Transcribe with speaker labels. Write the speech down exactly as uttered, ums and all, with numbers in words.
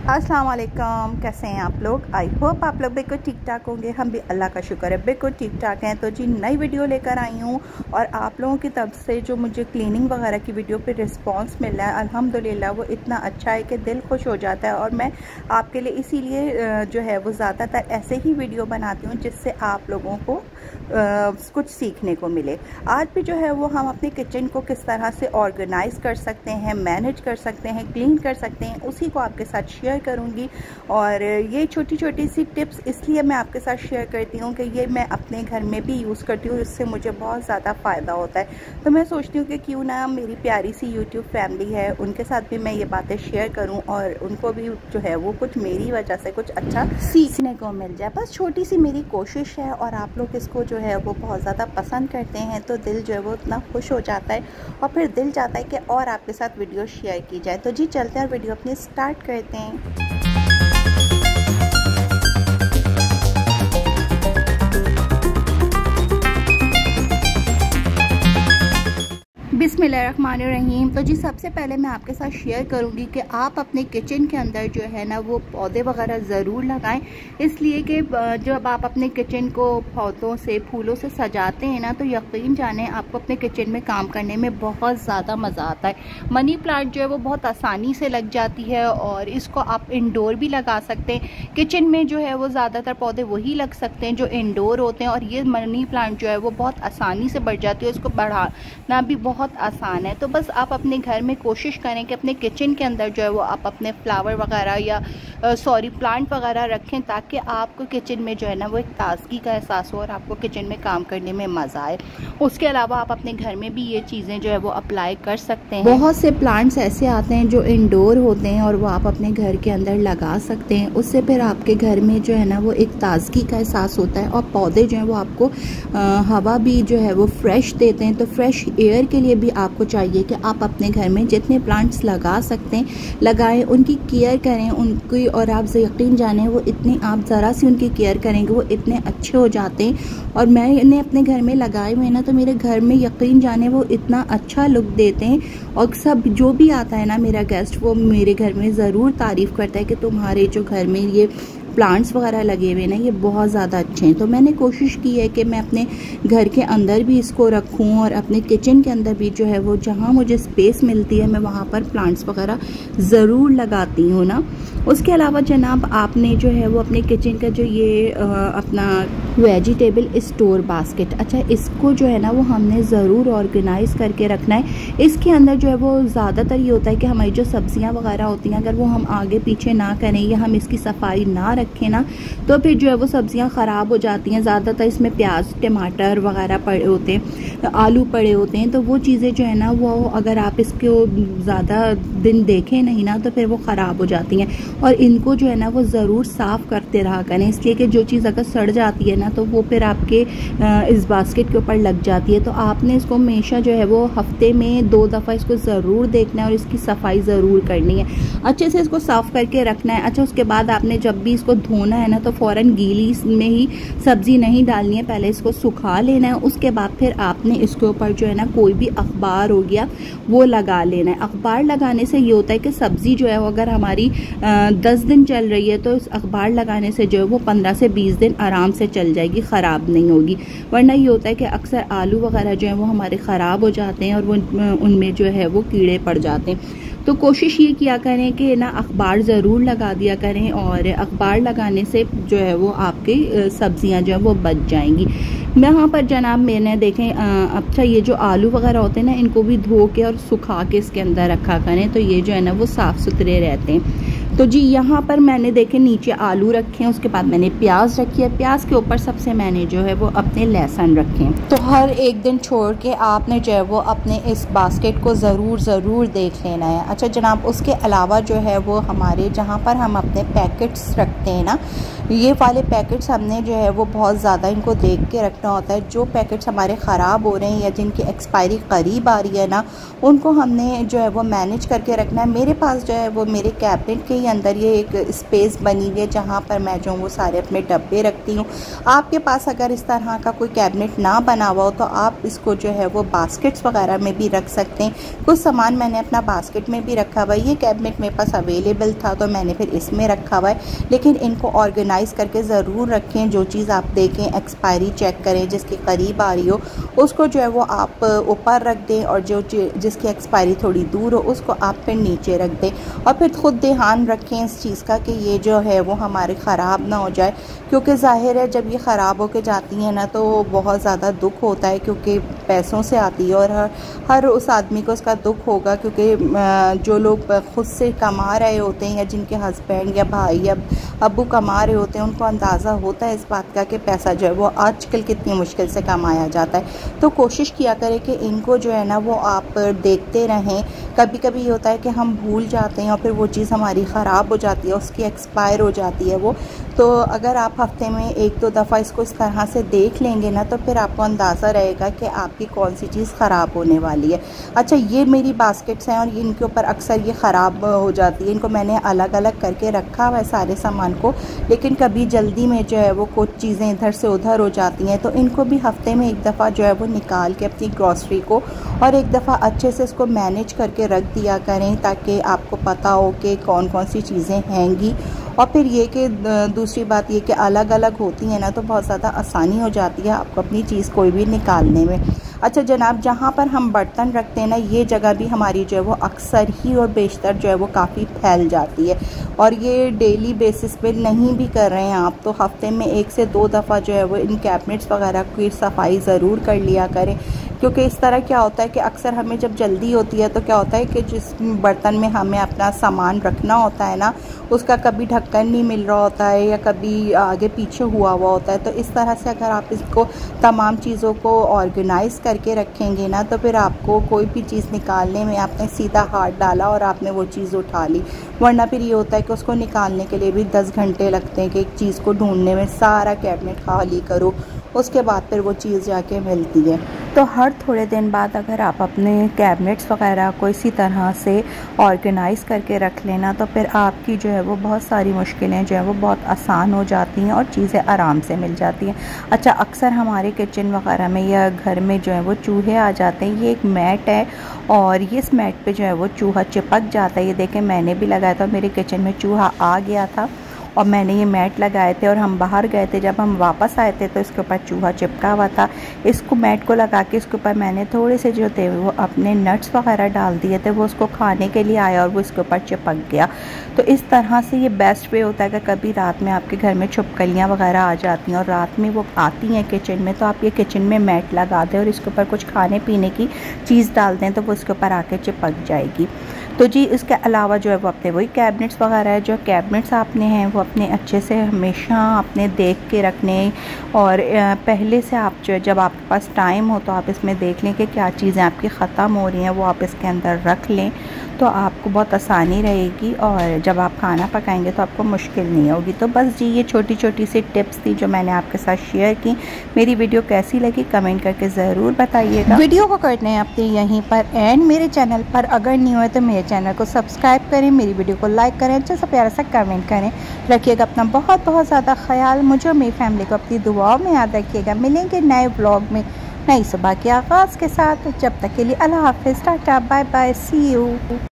Speaker 1: अस्सलाम वालेकुम, कैसे हैं आप लोग। आई होप आप लोग बिल्कुल ठीक ठाक होंगे। हम भी अल्लाह का शुक्र है बिल्कुल ठीक ठाक हैं। तो जी नई वीडियो लेकर आई हूँ और आप लोगों की तरफ से जो मुझे क्लीनिंग वगैरह की वीडियो पे रिस्पांस मिल रहा है अल्हम्दुलिल्लाह वो इतना अच्छा है कि दिल खुश हो जाता है। और मैं आपके लिए इसीलिए जो है वो ज़्यादातर ऐसे ही वीडियो बनाती हूँ जिससे आप लोगों को आ, कुछ सीखने को मिले। आज भी जो है वो हम अपने किचन को किस तरह से ऑर्गेनाइज कर सकते हैं, मैनेज कर सकते हैं, क्लीन कर सकते हैं, उसी को आपके साथ शेयर करूंगी। और ये छोटी छोटी सी टिप्स इसलिए मैं आपके साथ शेयर करती हूँ कि ये मैं अपने घर में भी यूज़ करती हूँ, इससे मुझे बहुत ज़्यादा फ़ायदा होता है। तो मैं सोचती हूँ कि क्यों ना मेरी प्यारी सी यूट्यूब फैमिली है उनके साथ भी मैं ये बातें शेयर करूँ और उनको भी जो है वो कुछ मेरी वजह से कुछ अच्छा सीखने को मिल जाए। बस छोटी सी मेरी कोशिश है और आप लोग इसको जो है वो बहुत ज़्यादा पसंद करते हैं तो दिल जो है वो इतना खुश हो जाता है और फिर दिल चाहता है कि और आपके साथ वीडियो शेयर की जाए। तो जी चलते हैं और वीडियो अपनी स्टार्ट करते हैं। बिस्मिल्लाहिर्रहमानिर्रहीम। तो जी सबसे पहले मैं आपके साथ शेयर करूंगी कि आप अपने किचन के अंदर जो है ना वो पौधे वगैरह ज़रूर लगाएं, इसलिए कि जब आप अपने किचन को पौधों से फूलों से सजाते हैं ना तो यकीन जाने आपको अपने किचन में काम करने में बहुत ज़्यादा मज़ा आता है। मनी प्लांट जो है वो बहुत आसानी से लग जाती है और इसको आप इंडोर भी लगा सकते हैं। किचन में जो है वो ज़्यादातर पौधे वही लग सकते हैं जो इंडोर होते हैं और ये मनी प्लांट जो है वो बहुत आसानी से बढ़ जाती है, इसको बढ़ाना भी बहुत आसान है। तो बस आप अपने घर में कोशिश करें कि अपने किचन के अंदर जो है वो आप अपने फ्लावर वगैरह या सॉरी प्लांट वगैरह रखें ताकि आपको किचन में जो है ना वो एक ताजगी का एहसास हो और आपको किचन में काम करने में मज़ा आए। उसके अलावा आप अपने घर में भी ये चीज़ें जो है वो अप्लाई कर सकते हैं। बहुत से प्लांट्स ऐसे आते हैं जो इंडोर होते हैं और वो आप अपने घर के अंदर लगा सकते हैं, उससे फिर आपके घर में जो है ना वो एक ताजगी का एहसास होता है। और पौधे जो है वो आपको आ, हवा भी जो है वो फ्रेश देते हैं। तो फ्रेश एयर के लिए भी आपको चाहिए कि आप अपने घर में जितने प्लांट्स लगा सकते हैं लगाएं, उनकी केयर करें उनकी, और आप यकीन जाने वो इतनी आप ज़रा सी उनकी केयर करेंगे वो इतने अच्छे हो जाते हैं। और मैंने अपने घर में लगाए हुए ना तो मेरे घर में यकीन जाने वो इतना अच्छा लुक देते हैं और सब जो भी आता है ना मेरा गेस्ट वो मेरे घर में ज़रूर तारीफ़ करता है कि तुम्हारे जो घर में ये प्लांट्स वगैरह लगे हुए ना ये बहुत ज़्यादा अच्छे हैं। तो मैंने कोशिश की है कि मैं अपने घर के अंदर भी इसको रखूं और अपने किचन के अंदर भी जो है वो जहां मुझे स्पेस मिलती है मैं वहां पर प्लांट्स वगैरह ज़रूर लगाती हूँ ना। उसके अलावा जनाब आपने जो है वो अपने किचन का जो ये आ, अपना वेजिटेबल स्टोर बास्केट, अच्छा इसको जो है ना वो हमने ज़रूर ऑर्गेनाइज करके रखना है। इसके अंदर जो है वो ज़्यादातर ये होता है कि हमारी जो सब्जियाँ वगैरह होती हैं अगर वो हम आगे पीछे ना करें या हम इसकी सफाई ना रखें ना तो फिर जो है वो सब्जियां ख़राब हो जाती हैं। ज़्यादातर इसमें प्याज टमाटर वगैरह पड़े होते हैं, आलू पड़े होते हैं, तो वो चीज़ें जो है ना वो अगर आप इसको ज़्यादा दिन देखें नहीं ना तो फिर वो ख़राब हो जाती हैं। और इनको जो है ना वो ज़रूर साफ़ करते रहा करें, इसलिए कि जो चीज़ अगर सड़ जाती है ना तो वो फिर आपके इस बास्केट के ऊपर लग जाती है। तो आपने इसको हमेशा जो है वो हफ्ते में दो दफ़ा इसको ज़रूर देखना है और इसकी सफाई ज़रूर करनी है, अच्छे से इसको साफ़ करके रखना है। अच्छा उसके बाद आपने जब भी इसको धोना है ना तो फ़ौरन गीली में ही सब्ज़ी नहीं डालनी है, पहले इसको सुखा लेना है। उसके बाद फिर आपने इसके ऊपर जो है ना कोई भी अखबार हो गया वो लगा लेना है। अखबार लगाने से ये होता है कि सब्ज़ी जो है वो अगर हमारी आ, दस दिन चल रही है तो इस अखबार लगाने से जो है वो पंद्रह से बीस दिन आराम से चल जाएगी, ख़राब नहीं होगी। वरना ये होता है कि अक्सर आलू वगैरह जो है वो हमारे ख़राब हो जाते हैं और वो उनमें जो है वो कीड़े पड़ जाते हैं। तो कोशिश ये किया करें कि ना अखबार ज़रूर लगा दिया करें और अखबार लगाने से जो है वो आपकी सब्जियां जो है वो बच जाएंगी। यहाँ पर जनाब मैंने देखें अच्छा ये जो आलू वगैरह होते हैं ना इनको भी धो के और सुखा के इसके अंदर रखा करें तो ये जो है ना वो साफ़ सुथरे रहते हैं। तो जी यहाँ पर मैंने देखे नीचे आलू रखे हैं, उसके बाद मैंने प्याज रखी है, प्याज के ऊपर सबसे मैंने जो है वो अपने लहसुन रखे हैं। तो हर एक दिन छोड़ के आपने जो है वो अपने इस बास्केट को ज़रूर ज़रूर देख लेना है। अच्छा जनाब उसके अलावा जो है वो हमारे जहाँ पर हम अपने पैकेट्स रखते हैं ना ये वाले पैकेट्स हमने जो है वो बहुत ज़्यादा इनको देख के रखना होता है। जो पैकेट्स हमारे ख़राब हो रहे हैं या जिनकी एक्सपायरी करीब आ रही है ना उनको हमने जो है वो मैनेज करके रखना है। मेरे पास जो है वो मेरे कैबिनेट के अंदर ये एक स्पेस बनी हुई है जहाँ पर मैं जो वो सारे अपने डब्बे रखती हूँ। आपके पास अगर इस तरह का कोई कैबिनेट ना बना हुआ हो तो आप इसको जो है वो बास्केट्स वगैरह में भी रख सकते हैं। कुछ सामान मैंने अपना बास्केट में भी रखा हुआ है। ये कैबिनेट मेरे पास अवेलेबल था तो मैंने फिर इसमें रखा हुआ है। लेकिन इनको ऑर्गेनाइज़ करके ज़रूर रखें। जो चीज़ आप देखें एक्सपायरी चेक करें, जिसके करीब आ रही हो उसको जो है वो आप ऊपर रख दें और जो जिसकी एक्सपायरी थोड़ी दूर हो उसको आप फिर नीचे रख दें। और फिर खुद ध्यान रखें इस चीज़ का कि ये जो है वो हमारे ख़राब ना हो जाए, क्योंकि ज़ाहिर है जब ये ख़राब होके जाती हैं ना तो बहुत ज़्यादा दुख होता है, क्योंकि पैसों से आती है और हर हर उस आदमी को उसका दुख होगा, क्योंकि जो लोग खुद से कमा रहे होते हैं या जिनके हस्बैंड या भाई या अब्बू कमा रहे होते हैं उनको अंदाज़ा होता है इस बात का कि पैसा जो है वो आजकल कितनी मुश्किल से कमाया जाता है। तो कोशिश किया करें कि इनको जो है ना वो आप देखते रहें। कभी कभी ये होता है कि हम भूल जाते हैं और फिर वो चीज़ हमारी ख़राब हो जाती है, उसकी एक्सपायर हो जाती है वो। तो अगर आप हफ्ते में एक दो दफ़ा इसको इस तरह से देख लेंगे ना तो फिर आपको अंदाज़ा रहेगा कि आपकी कौन सी चीज़ ख़राब होने वाली है। अच्छा, ये मेरी बास्केट्स हैं और इनके ऊपर अक्सर ये ख़राब हो जाती है। इनको मैंने अलग अलग करके रखा हुआ है सारे सामान को, लेकिन कभी जल्दी में जो है वो कुछ चीज़ें इधर से उधर हो जाती हैं। तो इनको भी हफ्ते में एक दफ़ा जो है वो निकाल के अपनी ग्रॉसरी को और एक दफ़ा अच्छे से इसको मैनेज करके रख दिया करें, ताकि आपको पता हो कि कौन कौन सी चीज़ें हैंगी। और फिर ये कि दूसरी बात ये कि अलग अलग होती हैं ना तो बहुत ज़्यादा आसानी हो जाती है आपको अपनी चीज़ कोई भी निकालने में। अच्छा जनाब, जहाँ पर हम बर्तन रखते हैं ना ये जगह भी हमारी जो है वो अक्सर ही और बेशतर जो है वो काफ़ी फैल जाती है। और ये डेली बेसिस पे नहीं भी कर रहे हैं आप तो हफ्ते में एक से दो दफ़ा जो है वो इन कैबिनेट्स वगैरह की सफाई ज़रूर कर लिया करें, क्योंकि इस तरह क्या होता है कि अक्सर हमें जब जल्दी होती है तो क्या होता है कि जिस बर्तन में हमें अपना सामान रखना होता है ना उसका कभी ढक्कन नहीं मिल रहा होता है या कभी आगे पीछे हुआ हुआ होता है। तो इस तरह से अगर आप इसको तमाम चीज़ों को ऑर्गेनाइज़ करके रखेंगे ना तो फिर आपको कोई भी चीज़ निकालने में आपने सीधा हाथ डाला और आपने वो चीज़ उठा ली, वरना फिर ये होता है कि उसको निकालने के लिए भी दस घंटे लगते हैं कि एक चीज़ को ढूंढने में। सारा कैबिनेट खाली करो उसके बाद फिर वो चीज़ जाके मिलती है। तो हर थोड़े दिन बाद अगर आप अपने कैबिनेट्स वगैरह को इसी तरह से ऑर्गेनाइज़ करके रख लेना तो फिर आपकी जो है वो बहुत सारी मुश्किलें जो है वो बहुत आसान हो जाती हैं और चीज़ें आराम से मिल जाती हैं। अच्छा, अक्सर हमारे किचन वगैरह में या घर में जो है वो चूहे आ जाते हैं। ये एक मैट है और ये इस मैट पे जो है वो चूहा चिपक जाता है। ये देखें मैंने भी लगाया था, मेरे किचन में चूहा आ गया था और मैंने ये मैट लगाए थे और हम बाहर गए थे, जब हम वापस आए थे तो इसके ऊपर चूहा चिपका हुआ था। इसको मैट को लगा के इसके ऊपर मैंने थोड़े से जो थे वो अपने नट्स वगैरह डाल दिए थे, वो उसको खाने के लिए आया और वो इसके ऊपर चिपक गया। तो इस तरह से ये बेस्ट वे होता है कि कभी रात में आपके घर में छिपकलियाँ वगैरह आ जाती हैं और रात में वो आती हैं किचन में, तो आप ये किचन में मैट लगा दें और इसके ऊपर कुछ खाने पीने की चीज़ डाल दें तो वो इसके ऊपर आके चिपक जाएगी। तो जी इसके अलावा जो है वो अपने वही कैबिनेट्स वगैरह है, जो कैबिनेट्स आपने हैं वो अपने अच्छे से हमेशा अपने देख के रखने और पहले से आप जो जब आपके पास टाइम हो तो आप इसमें देख लें कि क्या चीज़ें आपकी ख़त्म हो रही हैं, वो आप इसके अंदर रख लें तो आपको बहुत आसानी रहेगी और जब आप खाना पकाएंगे तो आपको मुश्किल नहीं होगी। तो बस जी ये छोटी छोटी सी टिप्स थी जो मैंने आपके साथ शेयर की। मेरी वीडियो कैसी लगी कमेंट करके ज़रूर बताइएगा। वीडियो को करते हैं अपने यहीं पर एंड। मेरे चैनल पर अगर नहीं हुए तो मेरे चैनल को सब्सक्राइब करें, मेरी वीडियो को लाइक करें, अच्छा सा प्यारा सा कमेंट करें। रखिएगा अपना बहुत बहुत ज़्यादा ख्याल, मुझे और मेरी फैमिली को अपनी दुआओं में याद रखिएगा। मिलेंगे नए ब्लॉग में नई सुबह के आगाज़ के साथ। जब तक के लिए अल्लाह हाफ़िज़, tata bye bye, see you.